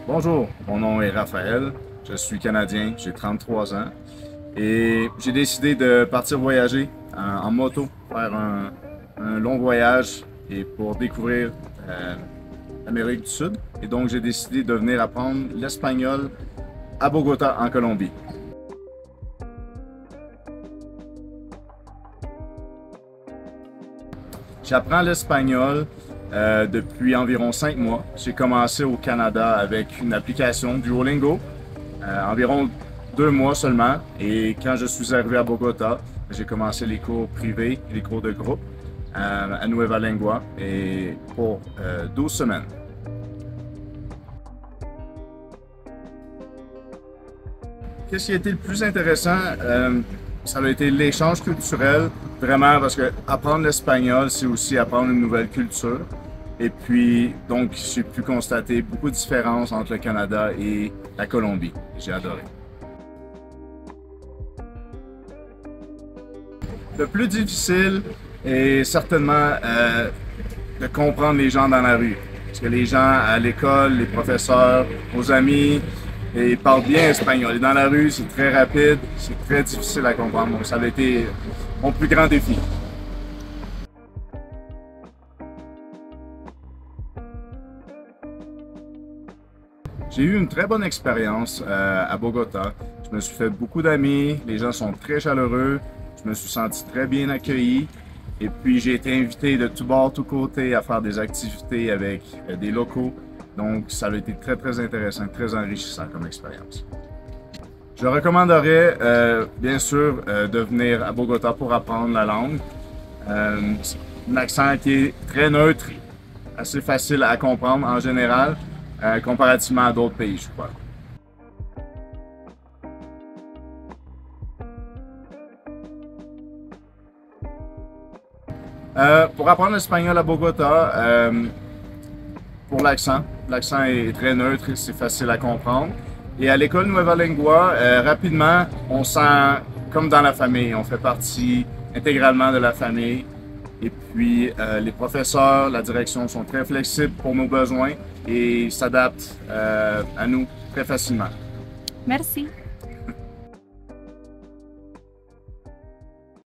Bonjour, mon nom est Raphaël, je suis Canadien, j'ai 33 ans et j'ai décidé de partir voyager en moto, faire un long voyage et pour découvrir l'Amérique du Sud. Et donc j'ai décidé de venir apprendre l'espagnol à Bogota, en Colombie. J'apprends l'espagnol depuis environ 5 mois. J'ai commencé au Canada avec une application Duolingo, environ 2 mois seulement. Et quand je suis arrivé à Bogota, j'ai commencé les cours privés, les cours de groupe à Nueva Lengua et pour 12 semaines. Qu'est-ce qui a été le plus intéressant? Ça a été l'échange culturel, vraiment, parce que apprendre l'espagnol, c'est aussi apprendre une nouvelle culture. Et puis, donc, j'ai pu constater beaucoup de différences entre le Canada et la Colombie. J'ai adoré. Le plus difficile est certainement de comprendre les gens dans la rue. Parce que les gens à l'école, les professeurs, nos amis, ils parlent bien espagnol. Et dans la rue, c'est très rapide, c'est très difficile à comprendre. Donc, ça a été mon plus grand défi. J'ai eu une très bonne expérience à Bogota. Je me suis fait beaucoup d'amis, les gens sont très chaleureux, je me suis senti très bien accueilli. Et puis j'ai été invité de tout bord, tout côté à faire des activités avec des locaux. Donc ça a été très très intéressant, très enrichissant comme expérience. Je recommanderais bien sûr de venir à Bogota pour apprendre la langue. C'est un accent qui est très neutre, assez facile à comprendre en général, comparativement à d'autres pays, je crois. Pour apprendre l'espagnol à Bogota, pour l'accent est très neutre et c'est facile à comprendre. Et à l'école Nueva Lengua, rapidement, on sent comme dans la famille, on fait partie intégralement de la famille. Et puis, les professeurs, la direction sont très flexibles pour nos besoins et s'adaptent à nous très facilement. Merci.